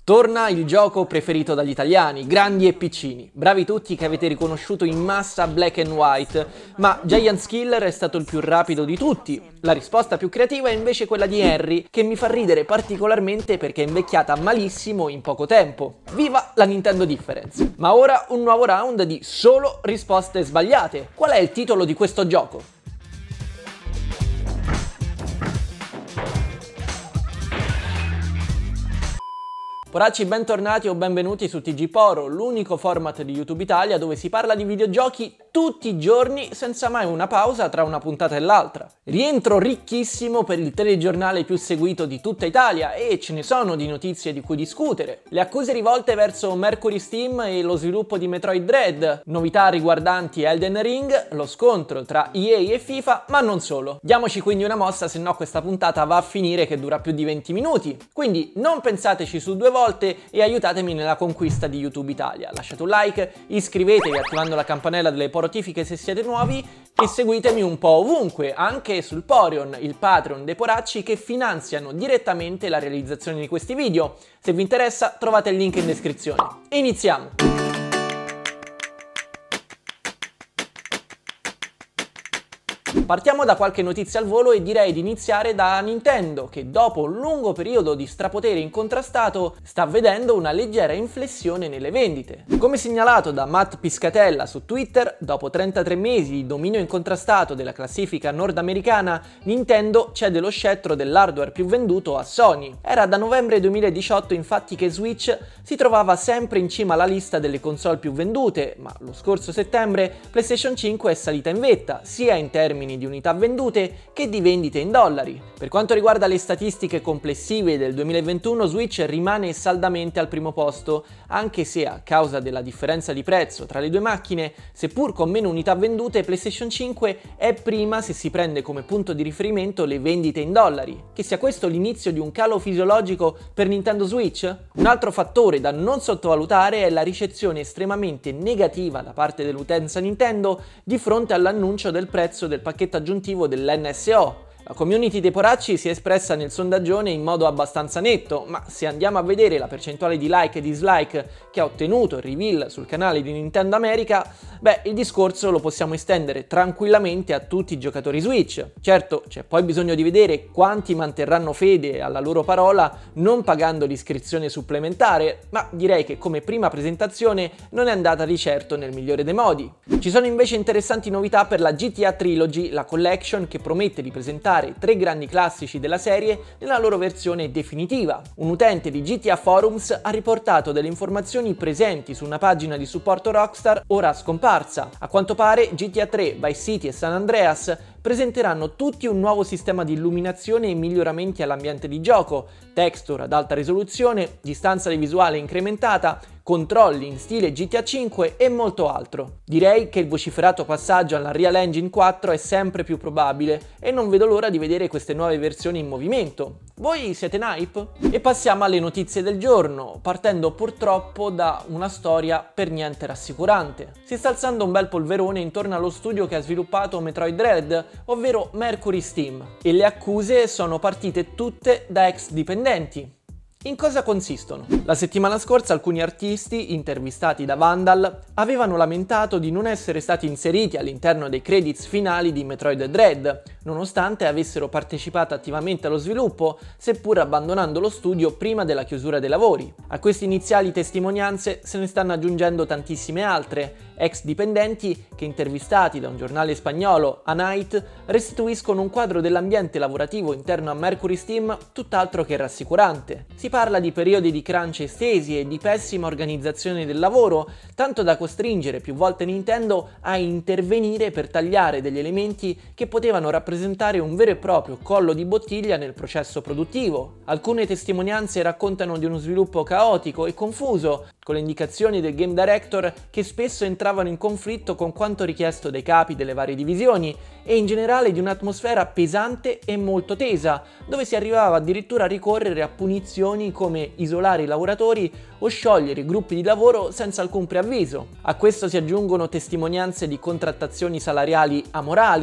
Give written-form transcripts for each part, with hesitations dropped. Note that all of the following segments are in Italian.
Torna il gioco preferito dagli italiani, grandi e piccini. Bravi tutti che avete riconosciuto in massa Black and White, ma Giant Killer è stato il più rapido di tutti. La risposta più creativa è invece quella di Henry, che mi fa ridere particolarmente perché è invecchiata malissimo in poco tempo. Viva la Nintendo Difference! Ma ora un nuovo round di solo risposte sbagliate. Qual è il titolo di questo gioco? Poracci, bentornati o benvenuti su TG Poro, l'unico format di YouTube Italia dove si parla di videogiochi tutti i giorni senza mai una pausa tra una puntata e l'altra. Rientro ricchissimo per il telegiornale più seguito di tutta Italia e ce ne sono di notizie di cui discutere. Le accuse rivolte verso Mercury Steam e lo sviluppo di Metroid Dread, novità riguardanti Elden Ring, lo scontro tra EA e FIFA, ma non solo. Diamoci quindi una mossa, se no questa puntata va a finire che dura più di 20 minuti. Quindi non pensateci su due volte e aiutatemi nella conquista di YouTube Italia. Lasciate un like, iscrivetevi attivando la campanella delle notifiche se siete nuovi e seguitemi un po' ovunque, anche sul Poreon, il Patreon dei poracci che finanziano direttamente la realizzazione di questi video. Se vi interessa trovate il link in descrizione. Iniziamo! Partiamo da qualche notizia al volo e direi di iniziare da Nintendo, che dopo un lungo periodo di strapotere incontrastato sta vedendo una leggera inflessione nelle vendite. Come segnalato da Matt Piscatella su Twitter, dopo 33 mesi di dominio incontrastato della classifica nordamericana, Nintendo cede lo scettro dell'hardware più venduto a Sony. Era da novembre 2018 infatti che Switch si trovava sempre in cima alla lista delle console più vendute, ma lo scorso settembre PlayStation 5 è salita in vetta, sia in termini di unità vendute che di vendite in dollari. Per quanto riguarda le statistiche complessive del 2021, Switch rimane saldamente al primo posto, anche se a causa della differenza di prezzo tra le due macchine, seppur con meno unità vendute, PlayStation 5 è prima se si prende come punto di riferimento le vendite in dollari. Che sia questo l'inizio di un calo fisiologico per Nintendo Switch? Un altro fattore da non sottovalutare è la ricezione estremamente negativa da parte dell'utenza Nintendo di fronte all'annuncio del prezzo del pacchetto aggiuntivo dell'NSO. La community dei poracci si è espressa nel sondaggione in modo abbastanza netto, ma se andiamo a vedere la percentuale di like e dislike che ha ottenuto il reveal sul canale di Nintendo America, beh, il discorso lo possiamo estendere tranquillamente a tutti i giocatori Switch. Certo, c'è poi bisogno di vedere quanti manterranno fede alla loro parola non pagando l'iscrizione supplementare, ma direi che come prima presentazione non è andata di certo nel migliore dei modi. Ci sono invece interessanti novità per la GTA Trilogy, la collection che promette di presentare 3 grandi classici della serie nella loro versione definitiva. Un utente di GTA Forums ha riportato delle informazioni presenti su una pagina di supporto Rockstar ora scomparsa. A quanto pare GTA 3, Vice City e San Andreas presenteranno tutti un nuovo sistema di illuminazione e miglioramenti all'ambiente di gioco, texture ad alta risoluzione, distanza di visuale incrementata, controlli in stile GTA 5 e molto altro. Direi che il vociferato passaggio alla Unreal Engine 4 è sempre più probabile e non vedo l'ora di vedere queste nuove versioni in movimento. Voi siete in hype? E passiamo alle notizie del giorno, partendo purtroppo da una storia per niente rassicurante. Si sta alzando un bel polverone intorno allo studio che ha sviluppato Metroid Dread, ovvero Mercury Steam, e le accuse sono partite tutte da ex dipendenti. In cosa consistono? La settimana scorsa alcuni artisti, intervistati da Vandal, avevano lamentato di non essere stati inseriti all'interno dei credits finali di Metroid Dread, nonostante avessero partecipato attivamente allo sviluppo, seppur abbandonando lo studio prima della chiusura dei lavori. A queste iniziali testimonianze se ne stanno aggiungendo tantissime altre, ex dipendenti che, intervistati da un giornale spagnolo, A Night, restituiscono un quadro dell'ambiente lavorativo interno a Mercury Steam tutt'altro che rassicurante. Si parla di periodi di crunch estesi e di pessima organizzazione del lavoro, tanto da costringere più volte Nintendo a intervenire per tagliare degli elementi che potevano rappresentare un vero e proprio collo di bottiglia nel processo produttivo. Alcune testimonianze raccontano di uno sviluppo caotico e confuso, con le indicazioni del game director che spesso entravano in conflitto con quanto richiesto dai capi delle varie divisioni e in generale di un'atmosfera pesante e molto tesa, dove si arrivava addirittura a ricorrere a punizioni come isolare i lavoratori o sciogliere i gruppi di lavoro senza alcun preavviso. A questo si aggiungono testimonianze di contrattazioni salariali amorali,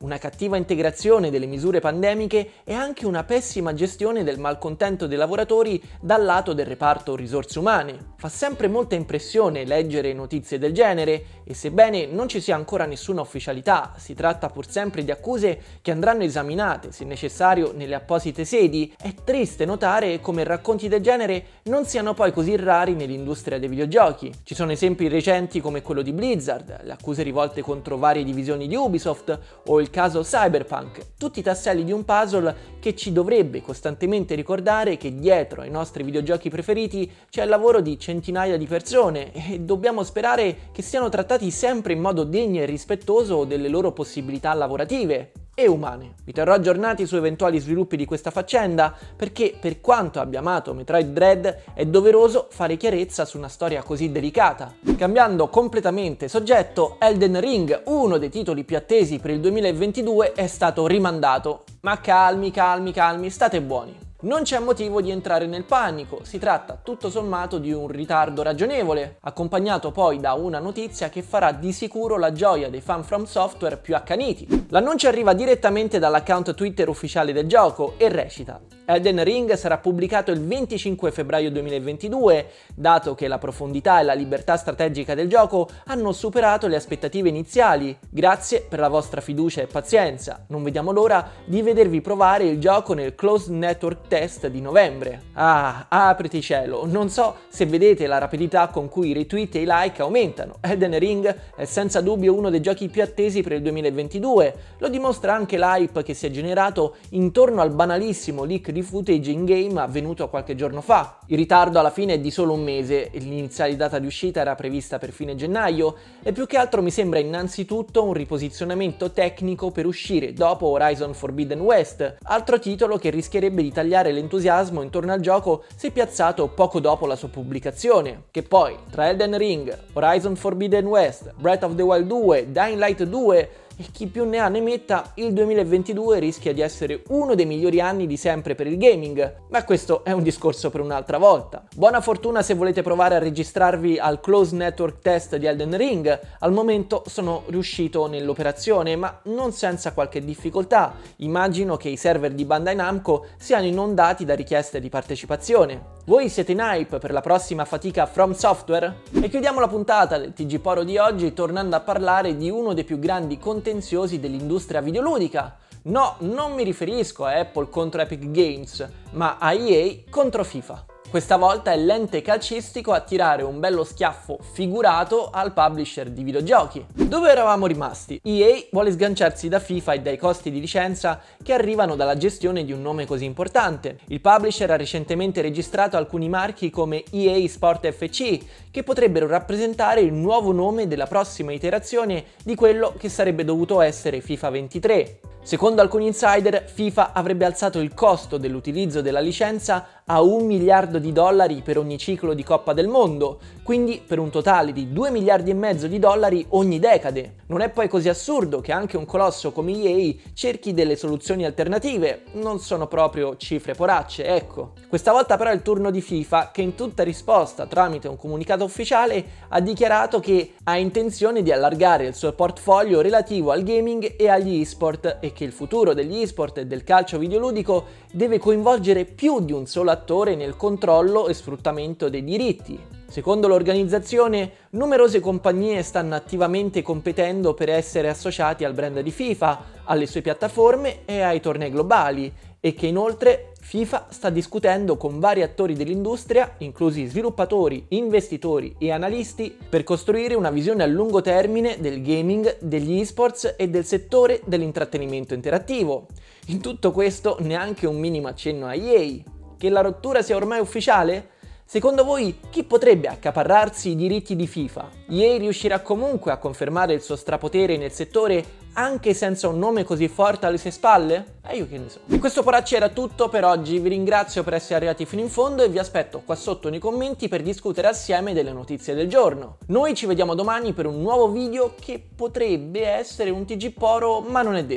una cattiva integrazione delle misure pandemiche e anche una pessima gestione del malcontento dei lavoratori dal lato del reparto risorse umane. Fa sempre molta impressione leggere notizie del genere e sebbene non ci sia ancora nessuna ufficialità, si tratta pur sempre di accuse che andranno esaminate, se necessario, nelle apposite sedi, è triste notare come racconti del genere non siano poi così rari nell'industria dei videogiochi. Ci sono esempi recenti come quello di Blizzard, le accuse rivolte contro varie divisioni di Ubisoft o il caso Cyberpunk, tutti tasselli di un puzzle che ci dovrebbe costantemente ricordare che dietro ai nostri videogiochi preferiti c'è il lavoro di centinaia di persone e dobbiamo sperare che siano trattati sempre in modo degno e rispettoso delle loro possibilità lavorative e umane. Vi terrò aggiornati su eventuali sviluppi di questa faccenda perché, per quanto abbia amato Metroid Dread, è doveroso fare chiarezza su una storia così delicata. Cambiando completamente soggetto, Elden Ring, uno dei titoli più attesi per il 2022, è stato rimandato. Ma calmi, state buoni. Non c'è motivo di entrare nel panico, si tratta tutto sommato di un ritardo ragionevole, accompagnato poi da una notizia che farà di sicuro la gioia dei fan From Software più accaniti. L'annuncio arriva direttamente dall'account Twitter ufficiale del gioco e recita: Elden Ring sarà pubblicato il 25 febbraio 2022, dato che la profondità e la libertà strategica del gioco hanno superato le aspettative iniziali. Grazie per la vostra fiducia e pazienza, non vediamo l'ora di vedervi provare il gioco nel Closed Network Test di novembre. Apriti cielo, non so se vedete la rapidità con cui i retweet e i like aumentano. Elden Ring è senza dubbio uno dei giochi più attesi per il 2022, lo dimostra anche l'hype che si è generato intorno al banalissimo leak di footage in game avvenuto qualche giorno fa. Il ritardo alla fine è di solo un mese, l'iniziale data di uscita era prevista per fine gennaio e più che altro mi sembra innanzitutto un riposizionamento tecnico per uscire dopo Horizon Forbidden West, altro titolo che rischierebbe di tagliare l'entusiasmo intorno al gioco se piazzato poco dopo la sua pubblicazione. Che poi, tra Elden Ring, Horizon Forbidden West, Breath of the Wild 2, Dying Light 2 e chi più ne ha ne metta, il 2022 rischia di essere uno dei migliori anni di sempre per il gaming, ma questo è un discorso per un'altra volta. Buona fortuna se volete provare a registrarvi al Closed Network Test di Elden Ring, al momento sono riuscito nell'operazione, ma non senza qualche difficoltà. Immagino che i server di Bandai Namco siano inondati da richieste di partecipazione. Voi siete in hype per la prossima fatica From Software? E chiudiamo la puntata del TG Poro di oggi tornando a parlare di uno dei più grandi contenziosi dell'industria videoludica. No, non mi riferisco a Apple contro Epic Games, ma a EA contro FIFA. Questa volta è l'ente calcistico a tirare un bello schiaffo figurato al publisher di videogiochi. Dove eravamo rimasti? EA vuole sganciarsi da FIFA e dai costi di licenza che arrivano dalla gestione di un nome così importante. Il publisher ha recentemente registrato alcuni marchi come EA Sport FC, che potrebbero rappresentare il nuovo nome della prossima iterazione di quello che sarebbe dovuto essere FIFA 23. Secondo alcuni insider, FIFA avrebbe alzato il costo dell'utilizzo della licenza a $1 miliardo per ogni ciclo di Coppa del Mondo, quindi per un totale di $2,5 miliardi ogni decade. Non è poi così assurdo che anche un colosso come EA cerchi delle soluzioni alternative, non sono proprio cifre poracce, ecco. Questa volta però è il turno di FIFA che in tutta risposta tramite un comunicato ufficiale ha dichiarato che ha intenzione di allargare il suo portfolio relativo al gaming e agli esport e che il futuro degli esport e del calcio videoludico deve coinvolgere più di un solo attore nel controllo e sfruttamento dei diritti. Secondo l'organizzazione, numerose compagnie stanno attivamente competendo per essere associati al brand di FIFA, alle sue piattaforme e ai tornei globali, e che inoltre FIFA sta discutendo con vari attori dell'industria, inclusi sviluppatori, investitori e analisti, per costruire una visione a lungo termine del gaming, degli esports e del settore dell'intrattenimento interattivo. In tutto questo neanche un minimo accenno a EA. Che la rottura sia ormai ufficiale? Secondo voi chi potrebbe accaparrarsi i diritti di FIFA? EA riuscirà comunque a confermare il suo strapotere nel settore anche senza un nome così forte alle sue spalle? Io che ne so. E questo poracci era tutto per oggi, vi ringrazio per essere arrivati fino in fondo e vi aspetto qua sotto nei commenti per discutere assieme delle notizie del giorno. Noi ci vediamo domani per un nuovo video che potrebbe essere un TG Poro, ma non è detto.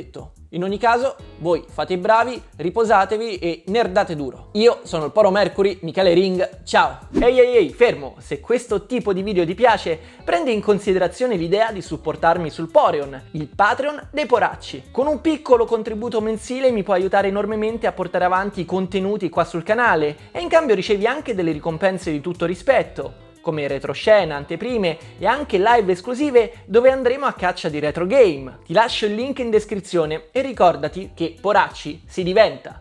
In ogni caso, voi fate i bravi, riposatevi e nerdate duro. Io sono il Poro Mercury, Michele Ring, ciao! Ehi, fermo! Se questo tipo di video ti piace, prendi in considerazione l'idea di supportarmi sul Poreon, il Patreon dei poracci. Con un piccolo contributo mensile mi puoi aiutare enormemente a portare avanti i contenuti qua sul canale e in cambio ricevi anche delle ricompense di tutto rispetto, come retroscena, anteprime e anche live esclusive dove andremo a caccia di retro game. Ti lascio il link in descrizione e ricordati che poracci si diventa.